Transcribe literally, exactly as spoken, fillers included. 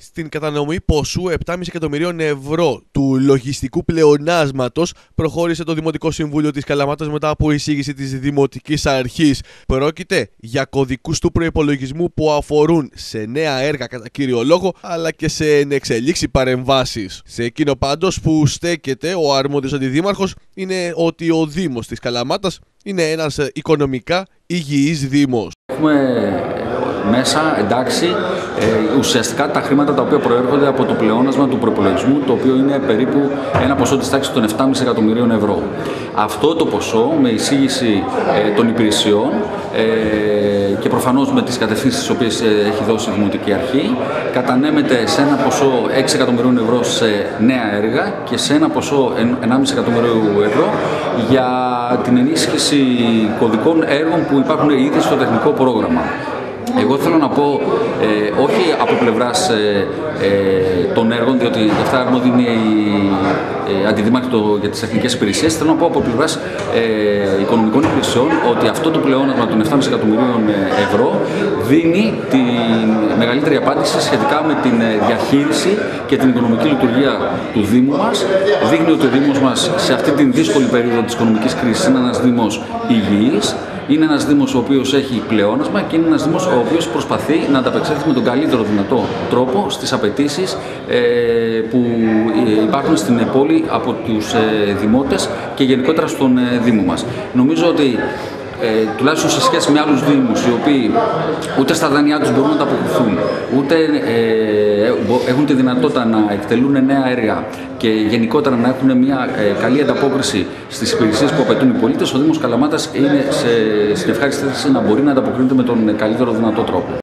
Στην κατανομή ποσού επτά κόμμα πέντε εκατομμυρίων ευρώ του λογιστικού πλεονάσματος προχώρησε το Δημοτικό Συμβούλιο της Καλαμάτας μετά από εισήγηση της Δημοτικής Αρχής. Πρόκειται για κωδικούς του προϋπολογισμού που αφορούν σε νέα έργα κατά κύριο λόγο, αλλά και σε ενεξελίξει παρεμβάσεις. Σε εκείνο πάντως που στέκεται ο αρμόδιος αντιδήμαρχος είναι ότι ο Δήμος της Καλαμάτας είναι ένας οικονομικά υγιής Δήμος. Έχουμε μέσα εντάξει ε, ουσιαστικά τα χρήματα τα οποία προέρχονται από το πλεόνασμα του προϋπολογισμού, το οποίο είναι περίπου ένα ποσό της τάξης των επτά κόμμα πέντε εκατομμυρίων ευρώ. Αυτό το ποσό με εισήγηση ε, των υπηρεσιών ε, και προφανώς με τις κατευθύνσεις τις οποίες ε, έχει δώσει η Δημοτική Αρχή κατανέμεται σε ένα ποσό έξι εκατομμυρίων ευρώ σε νέα έργα και σε ένα ποσό ενάμιση εκατομμυρίου ευρώ για την ενίσχυση κωδικών έργων που υπάρχουν ήδη στο τεχνικό πρόγραμμα. Εγώ θέλω να πω, ε, όχι από πλευράς ε, ε, των έργων, διότι γι' αυτά αρμόδιοι είναι οι ε, αντιδήμαρχοι για τις εθνικές υπηρεσίες, θέλω να πω από πλευράς ε, οικονομικών υπηρεσιών ότι αυτό το πλεόνασμα των επτά κόμμα πέντε εκατομμυρίων ευρώ δίνει τη μεγαλύτερη απάντηση σχετικά με την διαχείριση και την οικονομική λειτουργία του Δήμου μας. Δείχνει ότι ο Δήμος μας σε αυτή την δύσκολη περίοδο της οικονομικής κρίσης είναι ένας Δήμος υγιής. Είναι ένας Δήμος ο οποίος έχει πλεόνασμα και είναι ένας Δήμος ο οποίος προσπαθεί να ανταπεξέλθει με τον καλύτερο δυνατό τρόπο στις απαιτήσεις ε, που υπάρχουν στην πόλη από τους ε, δημότες και γενικότερα στον ε, Δήμο μας. Νομίζω ότι Ε, τουλάχιστον σε σχέση με άλλους Δήμους οι οποίοι ούτε στα δάνειά τους μπορούν να ανταποκριθούν, ούτε ε, έχουν τη δυνατότητα να εκτελούν νέα έργα και γενικότερα να έχουν μια ε, καλή ανταπόκριση στις υπηρεσίες που απαιτούν οι πολίτες, ο Δήμος Καλαμάτας είναι σε, στην ευχάριστη θέση να μπορεί να ανταποκρίνεται με τον καλύτερο δυνατό τρόπο.